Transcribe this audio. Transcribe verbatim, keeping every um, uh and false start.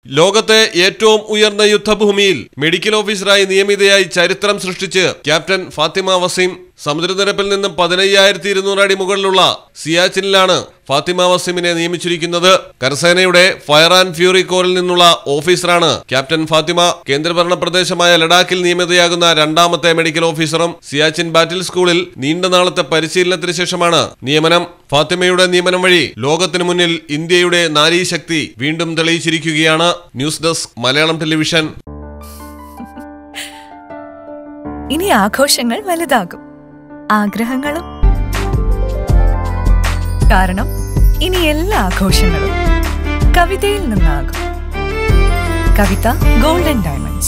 ലോകത്തെ ഏറ്റവും ഉയർന്ന യുദ്ധഭൂമിയിൽ മെഡിക്കൽ ഓഫീസറായി നിയമിതയായി ചരിത്രം സൃഷ്ടിച്ച് ക്യാപ്റ്റൻ ഫാത്തിമ വസീം. സമുദ്രനിരപ്പിൽ നിന്നും പതിനയ്യായിരത്തി ഇരുന്നൂറ് അടി മുകളിലുള്ള സിയാച്ചിനിലാണ് ഫാത്തിമ വസീമിനെ നിയമിച്ചിരിക്കുന്നത്. കരസേനയുടെ ഫയർ ആൻഡ് ഫ്യൂറി കോറിൽ നിന്നുള്ള ഓഫീസറാണ് ക്യാപ്റ്റൻ ഫാത്തിമ. കേന്ദ്രഭരണ പ്രദേശമായ ലഡാക്കിൽ നിയമിതയാകുന്ന രണ്ടാമത്തെ മെഡിക്കൽ ഓഫീസറും. സിയാച്ചിൻ ബാറ്റിൽ സ്കൂളിൽ നീണ്ട നാളത്തെ പരിശീലനത്തിന് ശേഷമാണ് നിയമനം. ഫാത്തിമയുടെ നിയമനം വഴി ലോകത്തിനു മുന്നിൽ ഇന്ത്യയുടെ നാരീശക്തി വീണ്ടും തെളിയിച്ചിരിക്കുകയാണ്. News desk Malayalam television. ഇനി ആഘോഷങ്ങൾ വലുതാകും, ആഗ്രഹങ്ങളും. കാരണം ഇനി എല്ലാ ആഘോഷങ്ങളും കവിതയിൽ നിന്നാകും. കവിത ഗോൾഡൻ ഡയമണ്ട്സ്.